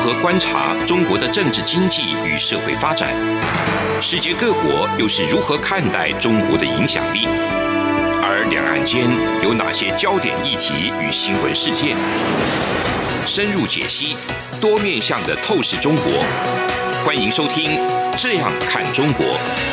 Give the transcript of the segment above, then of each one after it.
何观察中国的政治经济与社会发展？世界各国又是如何看待中国的影响力？而两岸间有哪些焦点议题与新闻事件？深入解析，多面向的透视中国。欢迎收听《这样看中国》。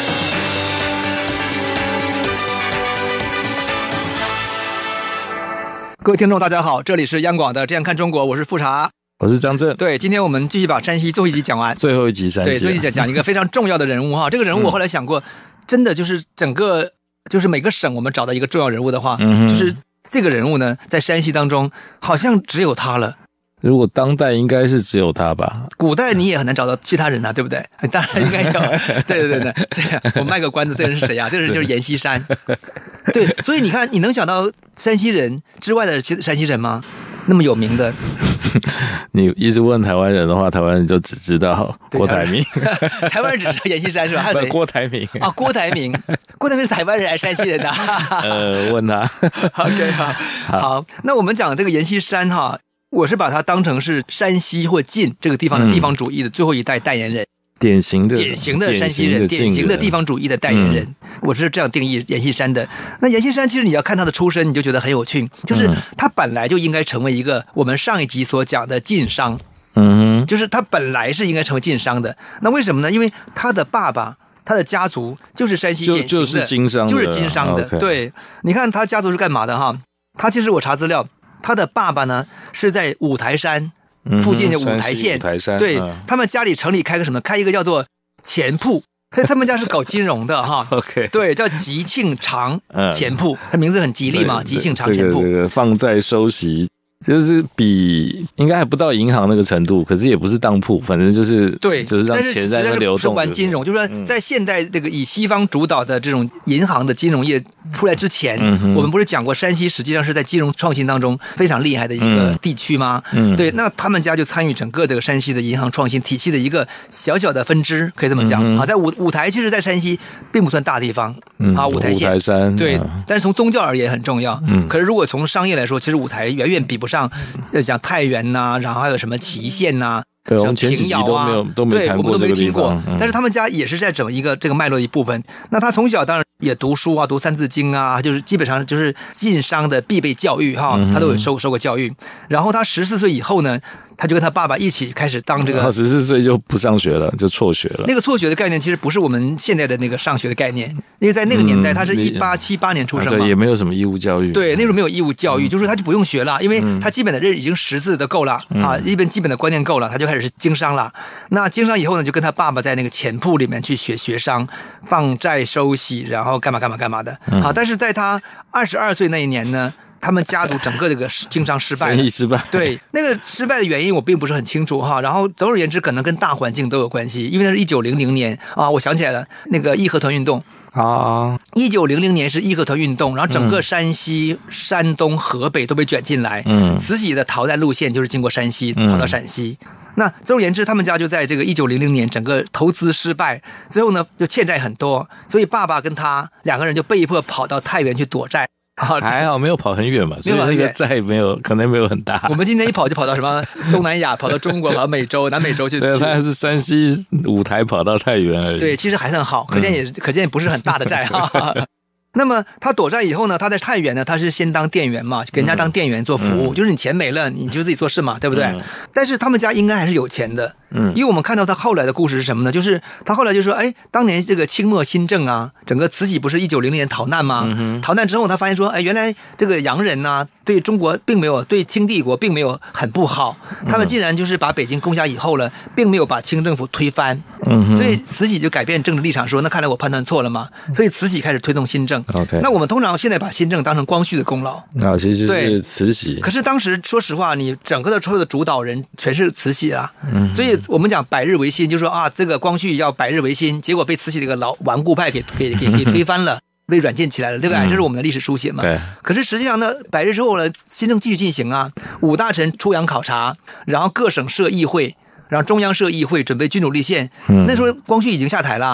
各位听众大家好，这里是央广的《这样看中国》，我是富察， 我是张正。 对，今天我们继续把山西最后一集讲完。 最后一集山西， 对，最后一集讲一个非常重要的人物哈。这个人物我后来想过，真的就是整个就是每个省我们找到一个重要人物的话，就是这个人物呢，在山西当中好像只有他了。 如果当代应该是只有他吧， 古代你也很难找到其他人啊，对不对？当然应该有。对，这样我卖个关子，这个人是谁啊？这个人就是阎锡山。对，所以你看，你能想到山西人之外的山西人吗？那么有名的。 你一直问台湾人的话，台湾人就只知道郭台铭。 台湾人只知道阎锡山是吧？还有谁？ 郭台铭啊，郭台铭是台湾人还是山西人啊？ 问他。 OK， 好，那我们讲这个阎锡山哈。我是把他当成是山西或晋这个地方的地方主义的最后一代代言人， 典型的山西人，典型的地方主义的代言人，我是这样定义阎锡山的。那阎锡山其实你要看他的出身，你就觉得很有趣，就是他本来就应该成为一个我们上一集所讲的晋商，就是他本来是应该成为晋商的。那为什么呢？因为他的爸爸。他的家族就是山西典型的， 就是经商的。 Okay. 对，你看他家族是干嘛的哈？他其实我查资料。他的爸爸呢是在五台山附近的五台县，对，他们家里城里开一个叫做钱铺，所以他们家是搞金融的哈。 OK， 对，叫吉庆长钱铺，他名字很吉利嘛，吉庆长钱铺。 这个放债收息。就是比应该还不到银行那个程度，可是也不是当铺，反正就是对， 就是让钱在那流动。 是玩金融，就是说在现代这个以西方主导的这种银行的金融业出来之前，我们不是讲过山西实际上是在金融创新当中非常厉害的一个地区吗？对，那他们家就参与整个这个山西的银行创新体系的一个小小的分支，可以这么讲啊。在五台其实，在山西并不算大地方啊，五台县， 五台山对，但是从宗教而言很重要。可是如果从商业来说，其实五台远远比不上讲太原呐，然后还有什么祁县呐， 对，我们前几集都没谈过这个地方， 但是他们家也是在整一个这个脉络的一部分。那他从小当然也读书啊，读三字经啊，就是基本上就是晋商的必备教育哈，他都有受过教育。然后他14岁以后呢，他就跟他爸爸一起开始当这个。 14岁就不上学了，就辍学了。 那个辍学的概念其实不是我们现在的那个上学的概念，因为在那个年代他是1878年出生嘛， 对，也没有什么义务教育。 对，那时候没有义务教育，就是他就不用学了，因为他基本的已经识字都够了啊，基本的观念够了，他就开始是经商了。那经商以后呢，就跟他爸爸在那个钱铺里面去学商，放债收息，然后干嘛的。好，但是在他22岁那一年呢，他们家族整个这个经商失败了， 生意失败。 对，那个失败的原因我并不是很清楚哈。然后总而言之，可能跟大环境都有关系，因为那是1900年啊，我想起来了，那个义和团运动啊，1900年是义和团运动，然后整个山西、山东、河北都被卷进来，慈禧的逃难路线就是经过山西逃到陕西。那总而言之，他们家就在这个1900年整个投资失败，最后呢就欠债很多，所以爸爸跟他两个人就被迫跑到太原去躲债。 还好没有跑很远嘛，所以那个债可能没有很大。 我们今天一跑就跑到什么东南亚，跑到中国，跑到美洲、南美洲去。 对，他是山西五台跑到太原而已。 对，其实还算好，可见也不是很大的债哈。那么他躲债以后呢，他在太原呢，他是先当店员嘛，给人家当店员做服务，就是你钱没了，你就自己做事嘛，对不对？但是他们家应该还是有钱的，因为我们看到他后来的故事是什么呢？就是他后来就说，哎，当年这个清末新政啊，整个慈禧不是1900年逃难吗？逃难之后，他发现说，哎，原来这个洋人呢，对中国并没有，对清帝国并没有很不好，他们竟然就是把北京攻下以后了，并没有把清政府推翻，所以慈禧就改变政治立场说，那看来我判断错了嘛，所以慈禧开始推动新政。 Okay. 那我们通常现在把新政当成光绪的功劳啊，其实是慈禧。 可是当时说实话，你整个的所有的主导人全是慈禧啦，所以我们讲百日维新，就说啊，这个光绪要百日维新，结果被慈禧这个老顽固派给推翻了。被软禁起来了，对不对？这是我们的历史书写嘛。 对。 可是实际上呢，百日之后呢，新政继续进行啊。五大臣出洋考察，然后各省设议会，然后中央设议会，准备君主立宪。那时候光绪已经下台了。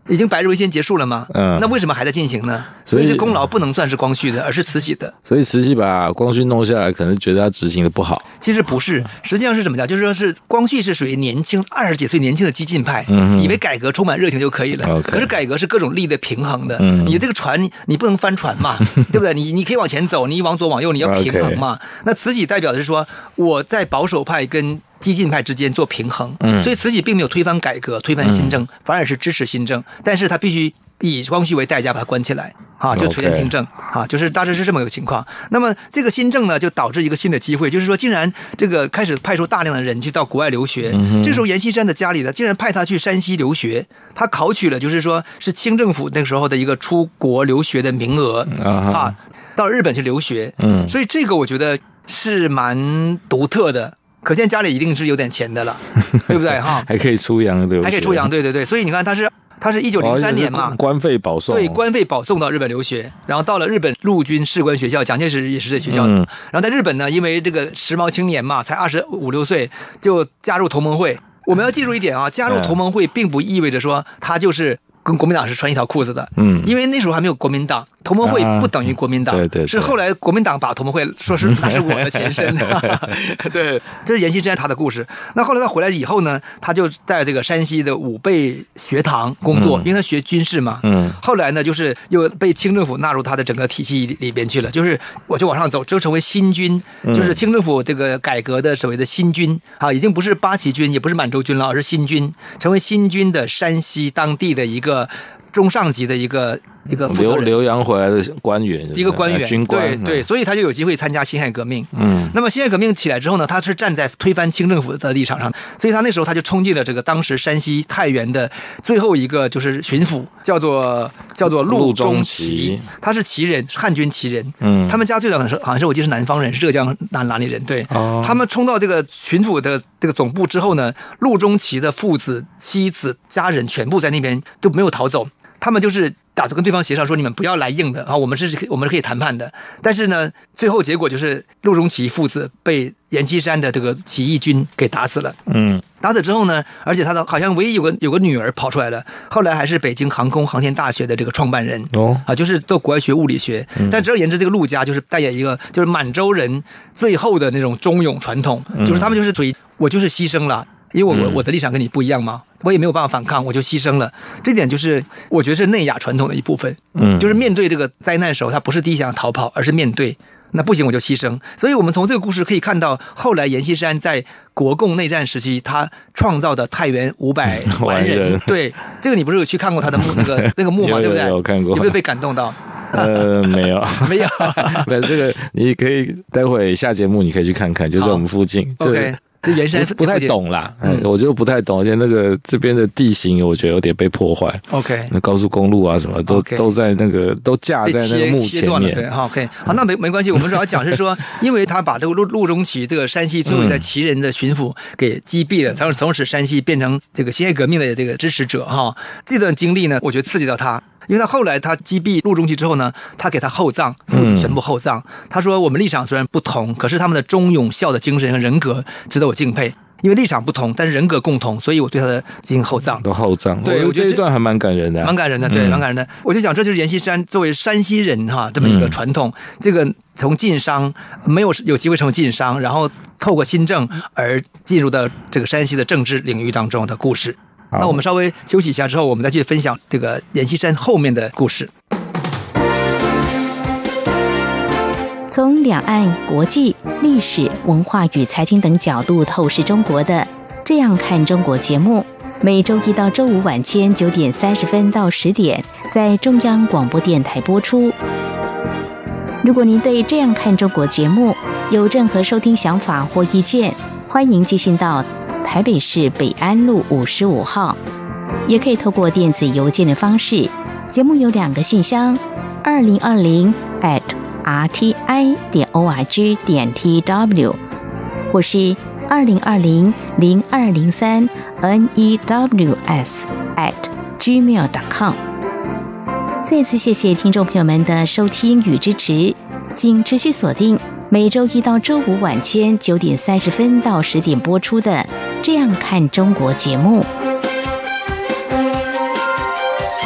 已经白日维新结束了吗？那为什么还在进行呢？所以这功劳不能算是光绪的，而是慈禧的。 所以慈禧把光绪弄下来，可能觉得他执行的不好。 其实不是，实际上是什么讲？就是说是光绪是属于年轻20几岁年轻的激进派，以为改革充满热情就可以了。可是改革是各种力的平衡的，你这个船你不能翻船嘛，对不对？你可以往前走，你往左往右，你要平衡嘛。那慈禧代表的是说我在保守派跟激进派之间做平衡，所以慈禧并没有推翻改革、推翻新政，反而是支持新政，但是他必须以光绪为代价把它关起来，就垂帘听政，就是大致是这么一个情况。那么这个新政呢，就导致一个新的机会，就是说，竟然这个开始派出大量的人去到国外留学。这时候阎锡山的家里呢，竟然派他去山西留学，他考取了就是说是清政府那个时候的一个出国留学的名额到日本去留学。所以这个我觉得是蛮独特的。可见家里一定是有点钱的了，对不对哈？ 还可以出洋留学， 还可以出洋，对对对。所以你看，他是1903年嘛， 官费保送， 对，官费保送到日本留学，然后到了日本陆军士官学校，蒋介石也是这学校的。然后在日本呢，因为这个时髦青年嘛，才25、26岁就加入同盟会。我们要记住一点啊，加入同盟会并不意味着说他就是跟国民党是穿一条裤子的，因为那时候还没有国民党。同盟会不等于国民党， 对， 是后来国民党把同盟会说是那是我的前身，对，这是阎锡山他的故事。那后来他回来以后呢，他就在这个山西的武备学堂工作，因为他学军事嘛，后来呢，就是又被清政府纳入他的整个体系里边去了，就是我就往上走，就成为新军，就是清政府这个改革的所谓的新军已经不是八旗军，也不是满洲军了，而是新军，成为新军的山西当地的一个中上级的一个负责人， 留洋回来的官员， 一个官员， 军官， 对，所以他就有机会参加辛亥革命。那么辛亥革命起来之后呢，他是站在推翻清政府的立场上，所以他那时候他就冲进了这个当时山西太原的最后一个就是巡抚，叫做陆中奇，他是旗人，汉军旗人。他们家最早好像是我记得是南方人，是浙江哪里人？对，他们冲到这个巡抚的这个总部之后呢，陆中奇的父子、妻子、家人全部在那边都没有逃走。他们就是打算跟对方协商说，你们不要来硬的我们是可以谈判的。但是呢，最后结果就是陆中奇父子被阎锡山的这个起义军给打死了。打死之后呢，而且他的好像唯一有个女儿跑出来了，后来还是北京航空航天大学的这个创办人就是到国外学物理学。但总而言之，这个陆家就是代言一个就是满洲人最后的那种忠勇传统，就是他们就是属于我就是牺牲了。因为我的立场跟你不一样嘛，我也没有办法反抗，我就牺牲了。这点就是我觉得是内亚传统的一部分，就是面对这个灾难的时候，他不是第一想逃跑，而是面对。那不行我就牺牲。所以我们从这个故事可以看到，后来阎锡山在国共内战时期，他创造的太原500万人，对，这个你不是有去看过他的墓那个墓吗？对不对？ 有看过， 有没有被感动到？ 没有， 没有。 这个你可以待会下节目你可以去看看，就在我们附近。 OK。这盐山不太懂啦，我就不太懂，而且那个这边的地形，我觉得有点被破坏。 OK， 那高速公路啊什么都在那个都架在那个墓前面。 对 ，OK， 好，那没关系，我们主要讲是说，因为他把这个陆中奇这个山西最后一代旗人的巡抚给击毙了，从使山西变成这个辛亥革命的这个支持者这段经历呢，我觉得刺激到他。因为他后来他击毙陆中奇之后呢，他给他厚葬，父子全部厚葬。他说我们立场虽然不同，可是他们的忠勇孝的精神和人格值得我敬佩。因为立场不同，但是人格共同，所以我对他的进行厚葬。 都厚葬， 对， 我觉得这一段还蛮感人的， 蛮感人的，对，蛮感人的。我就讲这就是阎锡山作为山西人这么一个传统，这个从晋商没有机会成为晋商，然后透过新政而进入到这个山西的政治领域当中的故事。那我们稍微休息一下之后，我们再去分享这个阎锡山后面的故事。 从两岸、国际、历史、文化与财经等角度透视中国的《这样看中国》节目，每周一到周五晚间9点30分到10点在中央广播电台播出。如果您对《这样看中国》节目有任何收听想法或意见，欢迎寄信到台北市北安路55号，也可以透过电子邮件的方式。节目有2个信箱2020@rti.org.tw 或是2020-0203-news@gmail.com。 再次谢谢听众朋友们的收听与支持，请持续锁定每周一到周五晚间9点30分到10点播出的《这样看中国》节目。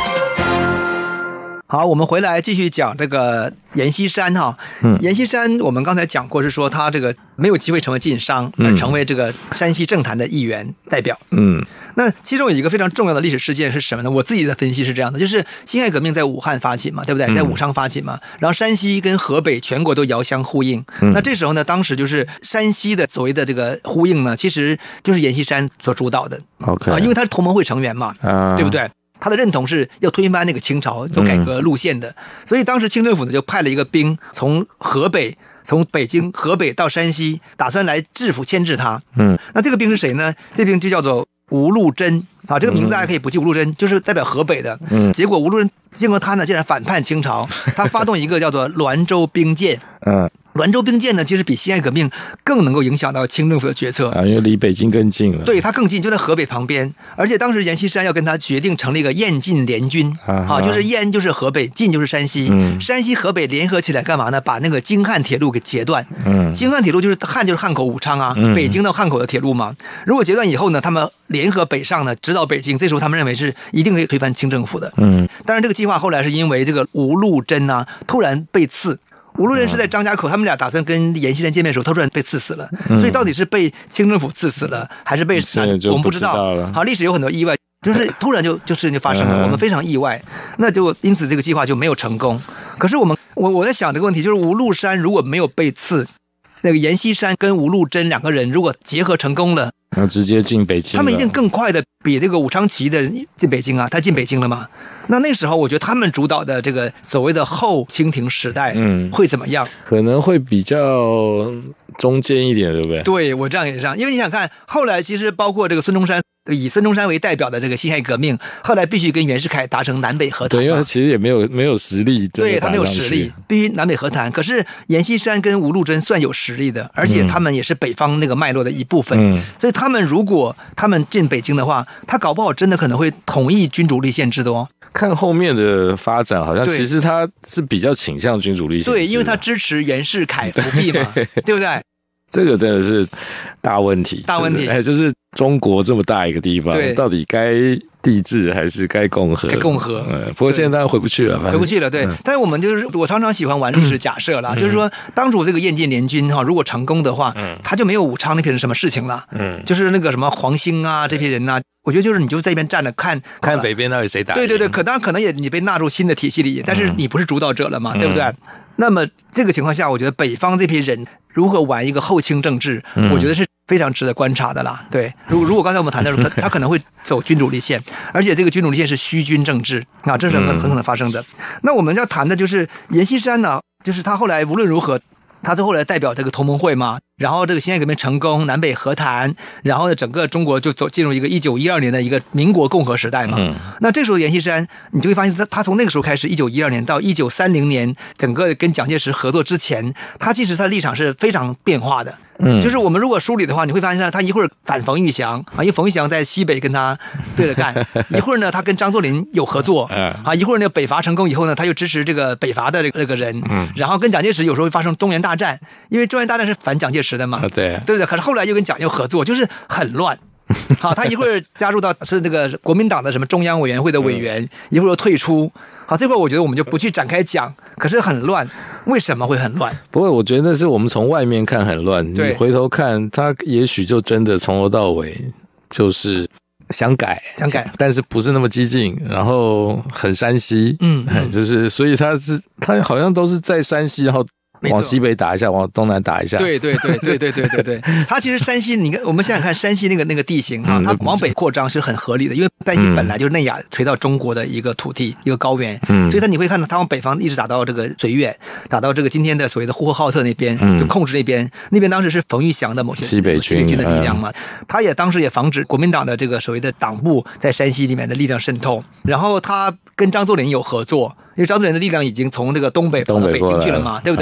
好，我们回来继续讲这个阎锡山哈。阎锡山我们刚才讲过，是说他这个没有机会成为晋商，而成为这个山西政坛的议员代表。那其中有一个非常重要的历史事件是什么呢？我自己的分析是这样的，就是辛亥革命在武汉发起嘛，对不对？在武昌发起嘛，然后山西跟河北全国都遥相呼应。那这时候呢，当时就是山西的所谓的这个呼应呢，其实就是阎锡山所主导的。因为他是同盟会成员嘛，对不对？他的认同是要推翻那个清朝，走改革路线的，所以当时清政府呢就派了一个兵从北京河北到山西，打算来制服牵制他。那这个兵是谁呢？这兵就叫做吴禄贞啊，这个名字大家可以不记，吴禄贞就是代表河北的。结果吴禄贞经过他呢，竟然反叛清朝，他发动一个叫做滦州兵谏。滦州兵谏呢，其实比辛亥革命更能够影响到清政府的决策因为离北京更近了。 对，它更近，就在河北旁边。而且当时阎锡山要跟他决定成立一个燕晋联军就是燕就是河北，晋就是山西，山西河北联合起来干嘛呢？把那个京汉铁路给截断。京汉铁路就是汉口武昌啊，北京到汉口的铁路嘛。如果截断以后呢，他们联合北上呢，直捣北京。这时候他们认为是一定可以推翻清政府的。当然这个计划后来是因为这个吴禄贞啊突然被刺。吴禄贞是在张家口，他们俩打算跟阎锡山见面的时候，他突然被刺死了。所以到底是被清政府刺死了，还是被我们不知道。好，历史有很多意外，就是突然就事情就发生了，我们非常意外。那就因此这个计划就没有成功。可是我在想这个问题，就是吴禄山如果没有被刺，那个阎锡山跟吴禄贞两个人如果结合成功了， 那直接进北京了， 他们一定更快的比这个武昌起义的人进北京啊，他进北京了嘛？那时候我觉得他们主导的这个所谓的后清廷时代，会怎么样？ 可能会比较中间一点，对不对？ 对，我这样也是这样，因为你想看后来其实包括这个孙中山。以孙中山为代表的这个辛亥革命，后来必须跟袁世凯达成南北和谈。 对，因为他其实也没有实力， 对他没有实力，必须南北和谈。可是阎锡山跟吴禄贞算有实力的，而且他们也是北方那个脉络的一部分。所以他们如果他们进北京的话，他搞不好真的可能会统一君主立宪制的哦。 看后面的发展，好像其实他是比较倾向君主立宪制。 对，因为他支持袁世凯复辟嘛，对不对？ 这个真的是大问题，就是中国这么大一个地方，到底该帝制还是该共和？ 该共和。 不过现在回不去了， 回不去了。对，但是我常常喜欢玩历史假设啦，就是说，当初这个燕晋联军如果成功的话，他就没有武昌那批人什么事情了。就是那个什么黄兴啊这批人呐，我觉得就是你就在一边站着看北边到底谁打。 对，当然可能也你被纳入新的体系里，但是你不是主导者了嘛，对不对？那么这个情况下，我觉得北方这批人如何玩一个后清政治，我觉得是非常值得观察的啦。对，如果刚才我们谈的时候，他可能会走君主立宪，而且这个君主立宪是虚君政治啊，这是很可能发生的。那我们要谈的就是阎锡山呢，就是他后来无论如何，他最后来代表这个同盟会嘛，然后这个辛亥革命成功，南北和谈，然后呢，整个中国就进入一个1912年的一个民国共和时代嘛。那这时候阎锡山，你就会发现他从那个时候开始，1912年到1930年，整个跟蒋介石合作之前，他其实他的立场是非常变化的。就是我们如果梳理的话，你会发现他一会儿反冯玉祥啊，因为冯玉祥在西北跟他对着干；一会儿呢，他跟张作霖有合作啊；一会儿呢，北伐成功以后呢，他又支持这个北伐的这个人，然后跟蒋介石有时候会发生中原大战，因为中原大战是反蒋介石的嘛，对不对？可是后来又跟蒋又合作，就是很乱。好，他一会儿加入到是那个国民党的什么中央委员会的委员，一会儿又退出。好，这块我觉得我们就不去展开讲，可是很乱，为什么会很乱？ 不过我觉得那是我们从外面看很乱，你回头看他也许就真的从头到尾就是想改，但是不是那么激进，然后很山西，就是所以他好像都是在山西，然后往西北打一下，往东南打一下。对， 他其实山西，你看我们想想看，山西那个地形啊，它往北扩张是很合理的，因为山西本来就是内亚垂到中国的一个土地，一个高原，所以你会看到他往北方一直打到这个绥远，打到这个今天的所谓的呼和浩特那边，就控制那边当时是冯玉祥的某些西北军的力量嘛，他也当时也防止国民党的这个所谓的党部在山西里面的力量渗透，然后他跟张作霖有合作。因为张作霖的力量已经从那个东北跑到北京去了嘛，对不对？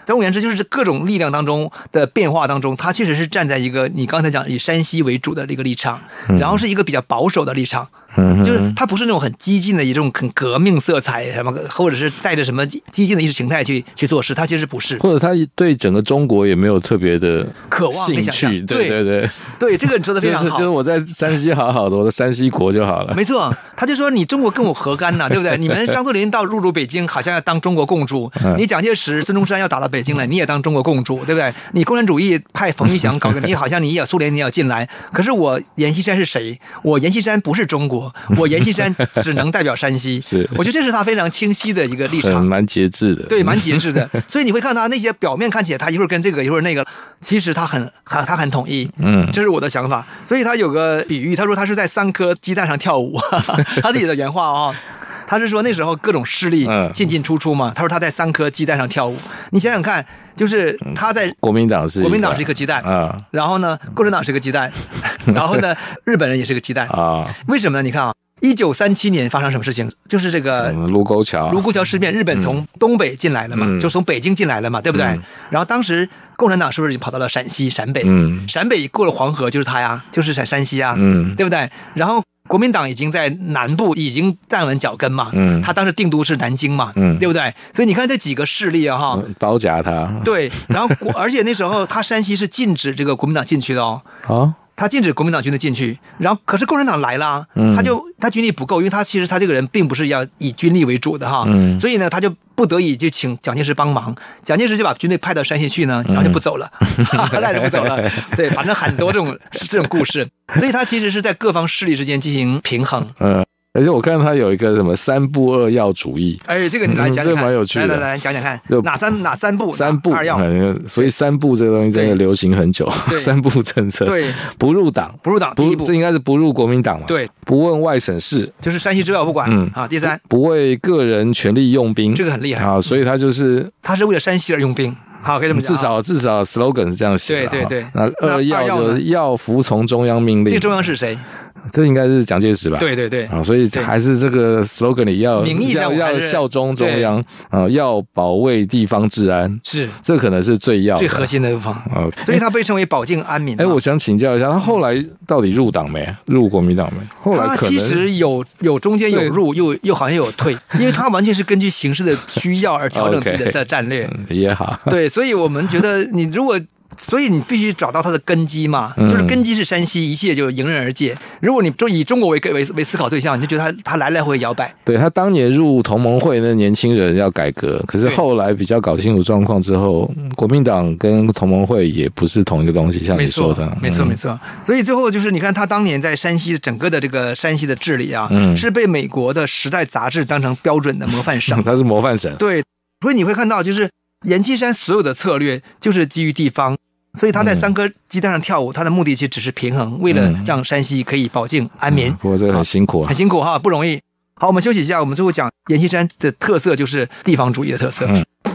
总而言之，就是各种力量当中的变化当中，他确实是站在一个你刚才讲以山西为主的这个立场，然后是一个比较保守的立场，就是他不是那种很激进的一种很革命色彩什么，或者是带着什么激进的意识形态去做事，他其实不是， 或者他对整个中国也没有特别的渴望兴趣，对， 这个你说的非常好， 就是我在山西好好的，我的山西国就好了， 没错，他就说你中国跟我何干呢，对不对？你们张作霖到入主北京，好像要当中国共主，你蒋介石、孙中山要打到北京来，你也当中国共主，对不对？你共产主义派冯玉祥搞个，你好像你也苏联你也要进来，可是我阎锡山是谁？我阎锡山不是中国，我阎锡山只能代表山西。 是， 我觉得这是他非常清晰的一个立场， 蛮节制的， 对，蛮节制的。所以你会看他那些表面看起来他一会儿跟这个一会儿那个，其实他很统一，这是我的想法。所以他有个比喻，他说他是在3颗鸡蛋上跳舞，他自己的原话哦。他是说那时候各种势力进进出出嘛，他说他在3颗鸡蛋上跳舞。你想想看，就是他在国民党是一颗鸡蛋啊，然后呢，共产党是个鸡蛋，然后呢，日本人也是个鸡蛋啊。为什么呢？你看啊，1937年发生什么事情？就是这个卢沟桥事变，日本从东北进来了嘛，就从北京进来了嘛，对不对？然后当时共产党是不是跑到了陕北？陕北过了黄河就是他呀，就是山西啊，对不对？然后国民党已经在南部已经站稳脚跟嘛，他当时定都是南京嘛，对不对？所以你看这几个势力啊，哈， 包夹他， 对，然后而且那时候他山西是禁止这个国民党进去的哦，他禁止国民党军队进去，然后可是共产党来了，他军力不够，因为他其实他这个人并不是要以军力为主的哈，所以呢他就不得已就请蒋介石帮忙，蒋介石就把军队派到山西去呢，然后就不走了，赖着不走了，对，反正很多这种故事，所以他其实是在各方势力之间进行平衡。 而且我看他有一个什么3不2要主义， 这个你来讲讲看， 这蛮有趣的， 来讲讲看，哪三步 ？3不 2要， 所以3不这个东西真的流行很久，3不政策， 对， 不入党， 第一步， 这应该是不入国民党嘛， 对， 不问外省事， 就是山西之外我不管，第3， 不为个人权力用兵， 这个很厉害啊，所以他是为了山西而用兵。好，可以这么讲。 至少 slogan 是这样写的。 对。 那2要服从中央命令。 这个中央是谁？ 这应该是蒋介石吧？ 对。 所以还是这个 slogan 里名义上要效忠中央要保卫地方治安。 是， 这可能是最核心的地方。所以他被称为保境安民。 我想请教一下，他后来到底入党没？入国民党没？后来他其实有中间有入，又好像有退，因为他完全是根据形势的需要而调整自己的战略。 也好。 对。所以我们觉得所以你必须找到它的根基嘛，就是根基是山西，一切就迎刃而解。如果你就以中国为思考对象，你就觉得他来回摇摆。 对，他当年入同盟会那年轻人要改革，可是后来比较搞清楚状况之后，国民党跟同盟会也不是同一个东西，像你说的， 没错。所以最后就是你看他当年在山西整个的这个山西的治理啊，是被美国的《时代》杂志当成标准的模范省， 他是模范省。 对，所以你会看到就是阎锡山所有的策略就是基于地方。所以他在3颗鸡蛋上跳舞，他的目的其实只是平衡，为了让山西可以保境安民。 不过这个很辛苦， 很辛苦哈，不容易。好，我们休息一下，我们最后讲阎锡山的特色就是地方主义的特色。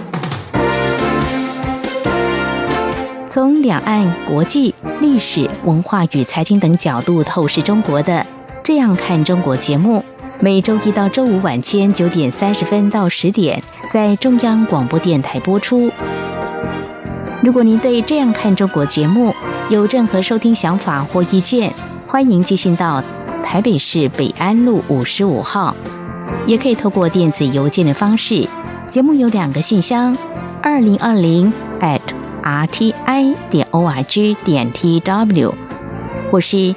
从两岸、国际、历史、文化与财经等角度透视中国的《这样看中国》节目，每周1到周5晚间9点30分到10点，在中央广播电台播出。如果您对《这样看中国》节目有任何收听想法或意见，欢迎寄信到台北市北安路55号，也可以透过电子邮件的方式。节目有2个信箱2020@rti.org.tw 或是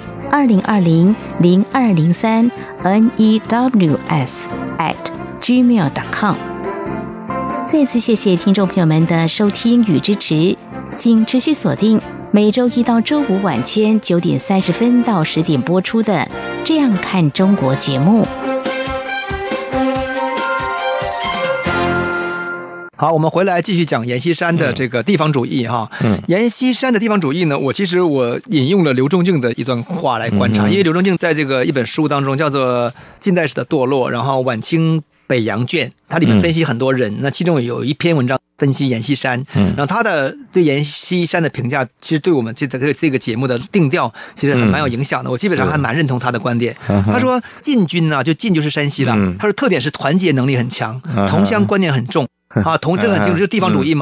2020-0203-news@gmail.com。再次谢谢听众朋友们的收听与支持，请持续锁定每周1到周5晚间9点30分到10点播出的《这样看中国》节目。 好，我们回来继续讲阎锡山的这个地方主义哈。阎锡山的地方主义呢，我引用了刘仲敬的一段话来观察，因为刘仲敬在这个一本书当中叫做《近代史的堕落》，然后晚清北洋卷，它里面分析很多人，那其中有一篇文章分析阎锡山，然后他的对阎锡山的评价，其实对我们这个节目的定调其实还蛮有影响的。我基本上还蛮认同他的观点。他说晋军呢，就晋就是山西了，他说特点是团结能力很强，同乡观念很重啊，这个很清楚，就是地方主义嘛。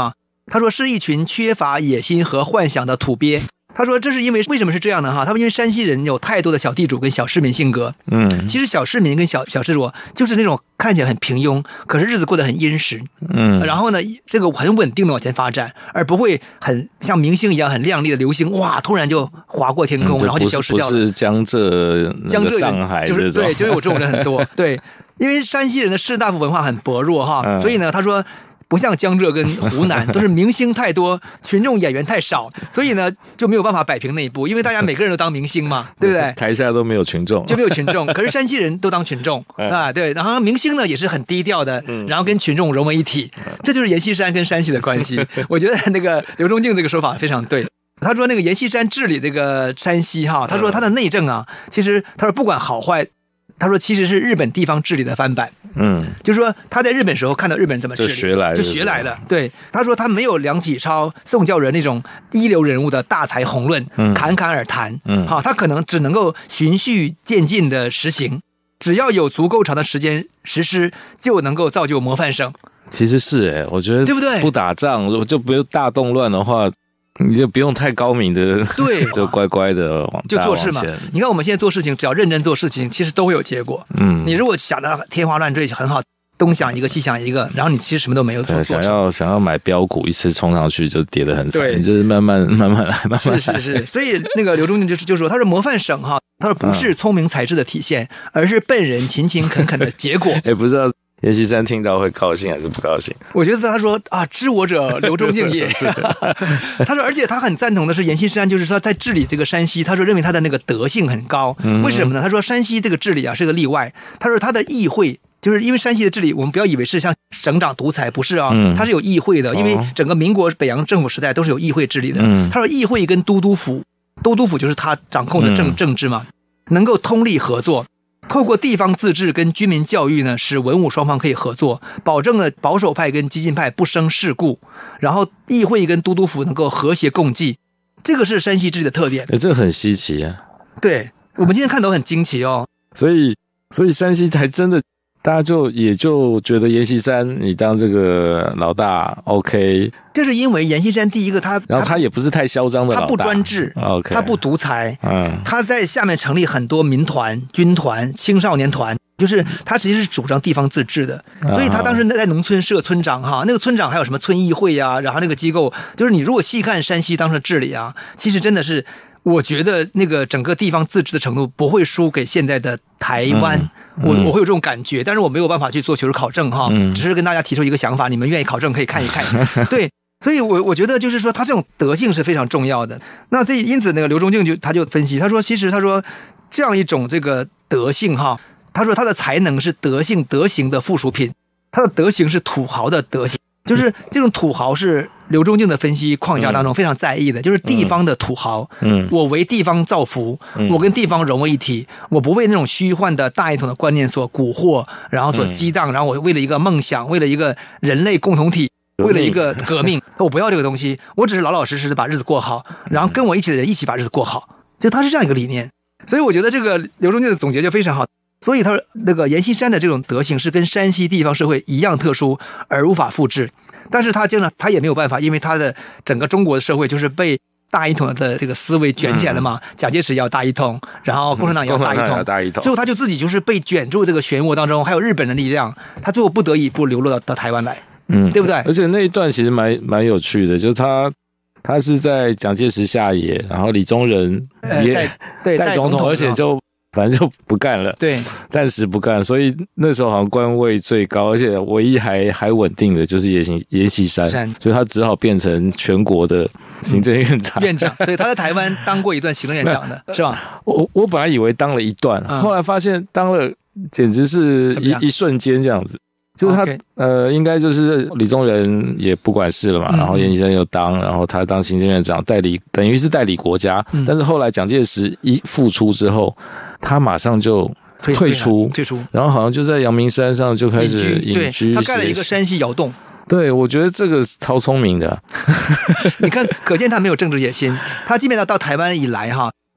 他说是一群缺乏野心和幻想的土鳖。他说这是因为什么是这样呢？他们因为山西人有太多的小地主跟小市民性格。其实小市民跟小地主就是那种看起来很平庸，可是日子过得很殷实。然后呢，这个很稳定的往前发展，而不会很像明星一样很亮丽的流星，哇，突然就划过天空，然后就消失掉了。 不是江浙上海就是对，就有这种人很多。对，因为山西人的士大夫文化很薄弱所以呢，他说。不像江浙跟湖南都是明星太多，群众演员太少，所以呢就没有办法摆平那一步，因为大家每个人都当明星嘛，对不对？ 台下都没有群众， 就没有群众。可是山西人都当群众对，然后明星呢也是很低调的，然后跟群众融为一体，这就是阎锡山跟山西的关系。我觉得那个刘仲敬这个说法非常对。他说那个阎锡山治理这个山西他说他的内政其实他说不管好坏。他说其实是日本地方治理的翻版。就是说他在日本时候看到日本人怎么治理，就学来了。对，他说他没有梁启超、宋教仁那种一流人物的大才宏论，侃侃而谈。他可能只能够循序渐进的实行，只要有足够长的时间实施，就能够造就模范生。 其实是我觉得对不对？不打仗就不用大动乱的话。你就不用太高明的，对，就乖乖的就做事嘛。你看我们现在做事情，只要认真做事情，其实都会有结果。你如果想的天花乱坠，很好，东想一个西想一个，然后你其实什么都没有做。 想要买标股，一次冲上去就跌得很惨。你就是慢慢来，慢慢来。 是。所以那个刘仲敬就说，他说模范省他说不是聪明才智的体现，而是笨人勤勤恳恳的结果。 不知道。阎锡山听到会高兴还是不高兴？ 我觉得他说知我者刘仲敬也。他说，而且他很赞同的是阎锡山，就是说在治理这个山西，他说认为他的那个德性很高。为什么呢？他说山西这个治理是个例外。他说他的议会，就是因为山西的治理，我们不要以为是像省长独裁，不是他是有议会的。因为整个民国北洋政府时代都是有议会治理的。他说议会跟都督府就是他掌控的政治嘛，能够通力合作。透过地方自治跟居民教育呢，使文武双方可以合作，保证了保守派跟激进派不生事故，然后议会跟都督府能够和谐共济，这个是山西治理的特点。 这很稀奇啊！ 对，我们今天看都很惊奇所以山西才真的。大家也就觉得阎锡山你当这个老大 OK， 这是因为阎锡山第一个然后他也不是太嚣张的老大， 他不专制，OK， 他不独裁，他在下面成立很多民团、军团、青少年团，就是他其实是主张地方自治的，所以他当时在农村设村长那个村长还有什么村议会然后那个机构，就是你如果细看山西当时的治理其实真的是。我觉得那个整个地方自治的程度不会输给现在的台湾，我会有这种感觉，但是我没有办法去做学术考证只是跟大家提出一个想法，你们愿意考证可以看一看。对，所以我觉得就是说他这种德性是非常重要的。那因此那个刘仲敬他就分析，他说其实他说这样一种这个德性他说他的才能是德性德行的附属品，他的德行是土豪的德行。就是这种土豪是刘仲敬的分析框架当中非常在意的，就是地方的土豪。我为地方造福，我跟地方融为一体，我不为那种虚幻的大一统的观念所蛊惑，然后所激荡，然后我为了一个梦想，为了一个人类共同体，为了一个革命，我不要这个东西，我只是老老实实的把日子过好，然后跟我一起的人一起把日子过好，就他是这样一个理念。所以我觉得这个刘仲敬的总结就非常好。所以他说那个阎锡山的这种德行是跟山西地方社会一样特殊而无法复制，但是他也没有办法，因为他的整个中国的社会就是被大一统的这个思维卷起来了嘛，蒋介石要大一统，然后共产党也要大一统，最后他就自己就是被卷入这个漩涡当中，还有日本的力量，他最后不得已不流落到台湾来，对不对？ 而且那一段其实蛮有趣的，就是他是在蒋介石下野，然后李宗仁也带总统，而且反正就不干了，对，暂时不干，所以那时候好像官位最高，而且唯一还稳定的就是阎锡山，所以他只好变成全国的行政院长。 对，他在台湾当过一段行政院长的，是吧？ 我本来以为当了一段，后来发现当了简直是一瞬间这样子。就是他应该李宗仁也不管事了嘛，然后阎锡山又然后他当行政院长等于是代理国家，但是后来蒋介石一复出之后，他马上就退出，然后好像就在阳明山上就开始隐居， 他盖了一个山西窑洞。 对，我觉得这个超聪明的。 你看，可见他没有政治野心。他基本上到台湾以来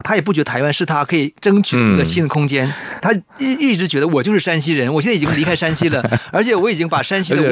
他也不觉得台湾是他可以争取一个新的空间，他一直觉得我就是山西人，我现在已经离开山西了，而且我已经把山西的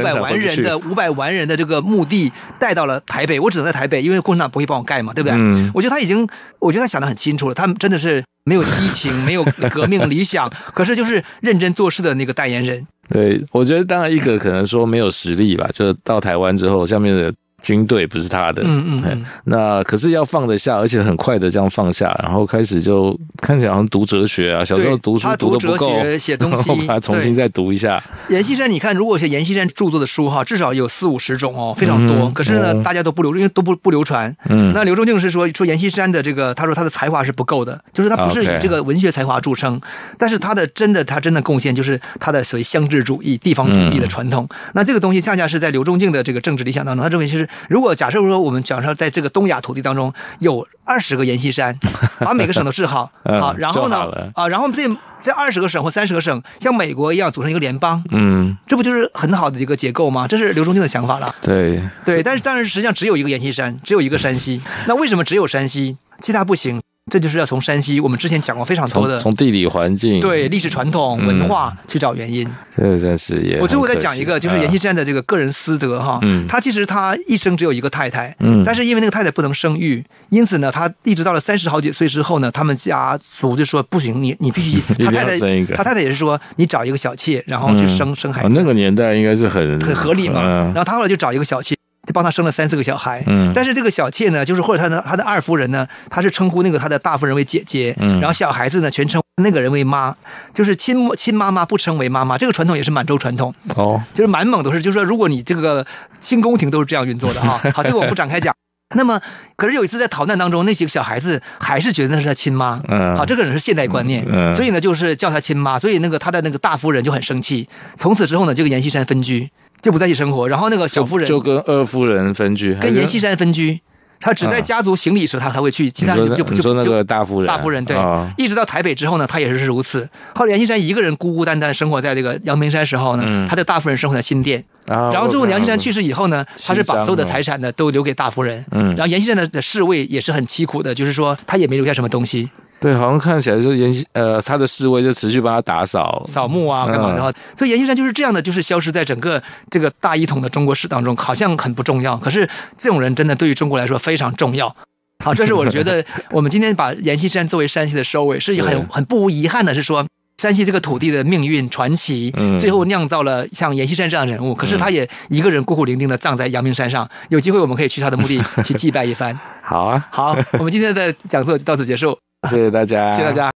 500万人的这个墓地带到了台北，我只能在台北，因为共产党不会帮我盖嘛，对不对？我觉得他想得很清楚了，他真的是没有激情，没有革命理想，可是就是认真做事的那个代言人。 对，我觉得当然一个可能说没有实力吧，就到台湾之后，下面的军队不是他的，那可是要放得下，而且很快的这样放下，然后开始就看起来好像读哲学啊，小时候读书读得不够， 写东西， 然后把它重新再读一下。 阎锡山，你看，如果是阎锡山著作的书哈，至少有40-50种哦，非常多。可是呢，大家都不因为都不流传。那刘仲敬是说阎锡山的这个，他说他的才华是不够的，就是他不是以这个文学才华著称，但是他真的贡献就是他的所谓乡治主义、地方主义的传统。那这个东西恰恰是在刘仲敬的这个政治理想当中，他认为是。如果假设说我们讲说在这个东亚土地当中有20个阎锡山，把每个省都治好，好，然后呢然后这20个省或30个省像美国一样组成一个联邦，这不就是很好的一个结构吗？这是刘仲敬的想法了。 对， 但是实际上只有一个阎锡山，只有一个山西。那为什么只有山西，其他不行？这就是要从山西，我们之前讲过非常多的， 从地理环境、 对历史传统、文化去找原因。 这个真是也。 我最后再讲一个，就是阎锡山的这个个人私德哈。他其实他一生只有一个太太，但是因为那个太太不能生育，因此呢，他一直到了30好几岁之后呢，他们家族就说不行，你必须。他太太也是说，你找一个小妾，然后去生孩子。 那个年代应该是很合理嘛。然后他后来就找一个小妾。就帮他生了3-4个小孩，但是这个小妾呢，就是或者他的二夫人呢，他是称呼那个他的大夫人为姐姐，然后小孩子呢全称那个人为妈，就是亲妈妈不称为妈妈，这个传统也是满洲传统哦，就是满蒙都是，就是说如果你这个清宫廷都是这样运作的哈。好，这个我不展开讲。那么，可是有一次在逃难当中，那几个小孩子还是觉得那是他亲妈，好，这个人是现代观念，所以呢就是叫他亲妈，所以那个他的那个大夫人就很生气，从此之后呢，这个阎锡山分居。就不在一起生活，然后那个小夫人就跟二夫人分居， 跟阎锡山分居。他只在家族行礼时他才会去，其他人就那个大夫人对，一直到台北之后呢，他也是如此。后来阎锡山一个人孤孤单单生活在这个阳明山时候呢，他的大夫人生活在新店。然后最后阎锡山去世以后呢，他是把所有的财产呢都留给大夫人。然后阎锡山的侍卫也是很凄苦的，就是说他也没留下什么东西。 对，好像看起来就是他的侍卫就持续帮他打扫墓啊，干嘛的？所以阎锡山就是这样的，就是消失在整个这个大一统的中国史当中，好像很不重要。可是这种人真的对于中国来说非常重要。好，这是我觉得我们今天把阎锡山作为山西的收尾，是很不无遗憾的，是说山西这个土地的命运传奇，最后酿造了像阎锡山这样的人物。可是他也一个人孤苦伶仃的葬在阳明山上。有机会我们可以去他的墓地去祭拜一番。 好啊， 好，我们今天的讲座就到此结束。 谢谢大家， 谢谢大家。